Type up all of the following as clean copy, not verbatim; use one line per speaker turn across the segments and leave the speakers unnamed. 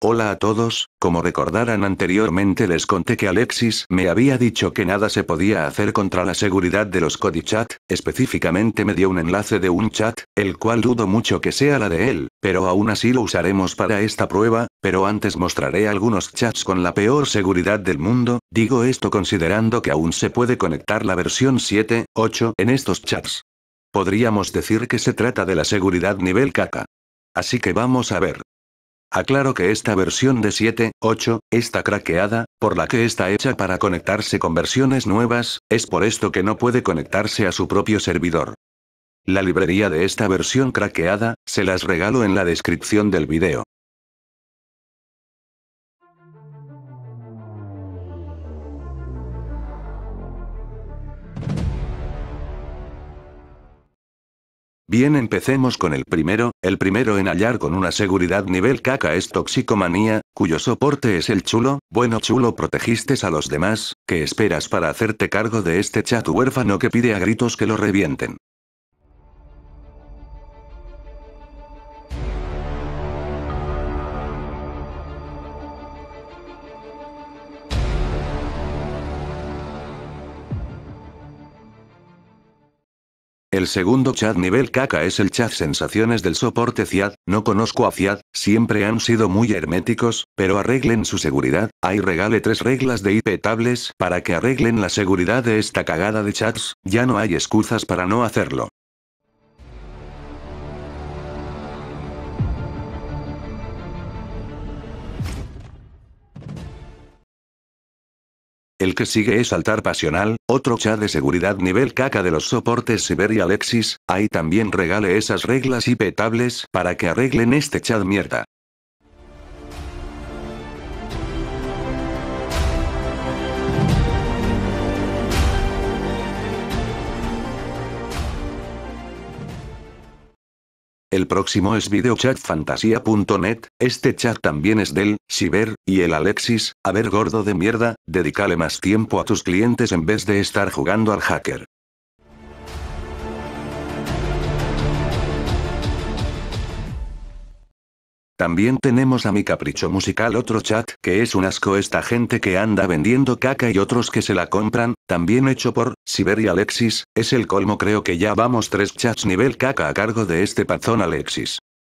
Hola a todos, como recordarán anteriormente les conté que Alexis me había dicho que nada se podía hacer contra la seguridad de los CodiChat, específicamente me dio un enlace de un chat, el cual dudo mucho que sea la de él, pero aún así lo usaremos para esta prueba, pero antes mostraré algunos chats con la peor seguridad del mundo, digo esto considerando que aún se puede conectar la versión 7.8 en estos chats. Podríamos decir que se trata de la seguridad nivel caca. Así que vamos a ver. Aclaro que esta versión de 7.8 está craqueada, por la que está hecha para conectarse con versiones nuevas, es por esto que no puede conectarse a su propio servidor. La librería de esta versión craqueada, se las regalo en la descripción del video. Bien, empecemos con el primero en hallar con una seguridad nivel caca es Toxicomanía, cuyo soporte es el chulo. Bueno chulo, protegiste a los demás, ¿qué esperas para hacerte cargo de este chat huérfano que pide a gritos que lo revienten? El segundo chat nivel caca es el chat sensaciones del soporte Ciad, no conozco a Ciad, siempre han sido muy herméticos, pero arreglen su seguridad, ahí regale 3 reglas de IP tables para que arreglen la seguridad de esta cagada de chats, ya no hay excusas para no hacerlo. El que sigue es Altar Pasional, otro chat de seguridad nivel caca de los soportes Cyber y Alexis, ahí también regale esas reglas IP tables para que arreglen este chat mierda. El próximo es videochatfantasia.net, este chat también es del Cyber y el Alexis. A ver, gordo de mierda, dedícale más tiempo a tus clientes en vez de estar jugando al hacker. También tenemos a Mi Capricho Musical, otro chat que es un asco, esta gente que anda vendiendo caca y otros que se la compran, también hecho por Cyber y Alexis, es el colmo. Creo que ya vamos 3 chats nivel caca a cargo de este panzón Alexis.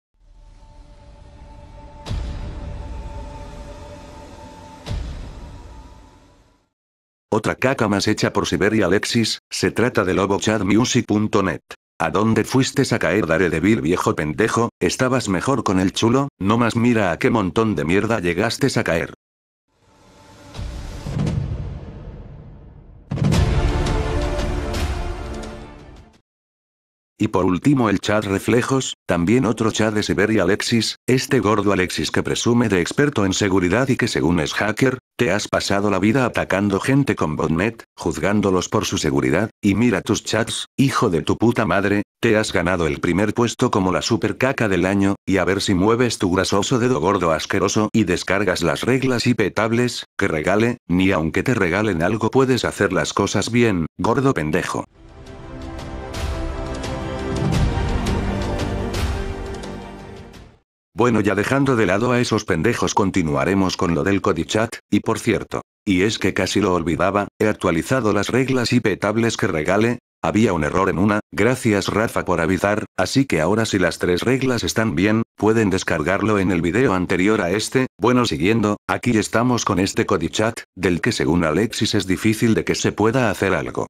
Otra caca más hecha por Cyber y Alexis, se trata de lobochatmusic.net. ¿A dónde fuiste a caer, Daredevil viejo pendejo? Estabas mejor con el chulo, no más mira a qué montón de mierda llegaste a caer. Y por último el chat reflejos, también otro chat de Cyber y Alexis, este gordo Alexis que presume de experto en seguridad y que según es hacker, te has pasado la vida atacando gente con botnet, juzgándolos por su seguridad, y mira tus chats, hijo de tu puta madre, te has ganado el primer puesto como la super caca del año, y a ver si mueves tu grasoso dedo gordo asqueroso y descargas las reglas IP tables, que regale, ni aunque te regalen algo puedes hacer las cosas bien, gordo pendejo. Bueno, ya dejando de lado a esos pendejos, continuaremos con lo del CodiChat, y por cierto, y es que casi lo olvidaba, he actualizado las reglas IP tables que regale. Había un error en una, gracias Rafa por avisar, así que ahora si las 3 reglas están bien, pueden descargarlo en el video anterior a este. Bueno, siguiendo, aquí estamos con este CodiChat, del que según Alexis es difícil de que se pueda hacer algo.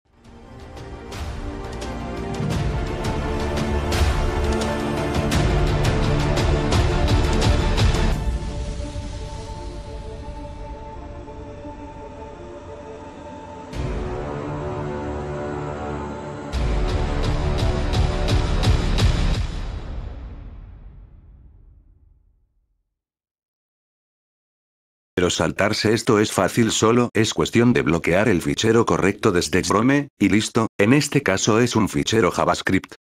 Pero saltarse esto es fácil, solo es cuestión de bloquear el fichero correcto desde Chrome, y listo, en este caso es un fichero JavaScript.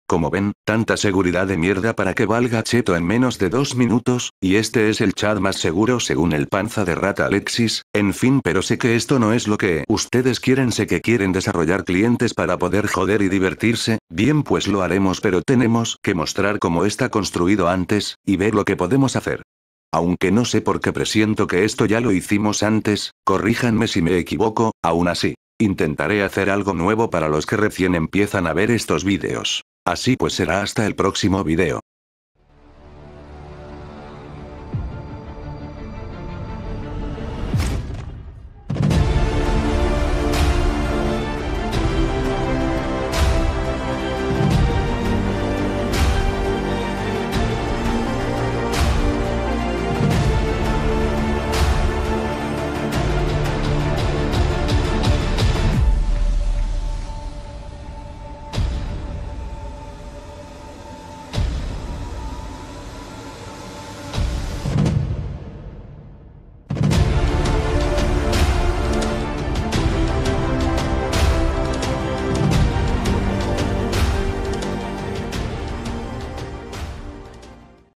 Como ven, tanta seguridad de mierda para que valga cheto en menos de 2 minutos, y este es el chat más seguro según el panza de rata Alexis, en fin, pero sé que esto no es lo que ustedes quieren, sé que quieren desarrollar clientes para poder joder y divertirse, bien pues lo haremos, pero tenemos que mostrar cómo está construido antes, y ver lo que podemos hacer. Aunque no sé por qué presiento que esto ya lo hicimos antes, corríjanme si me equivoco, aún así. Intentaré hacer algo nuevo para los que recién empiezan a ver estos vídeos. Así pues será hasta el próximo video.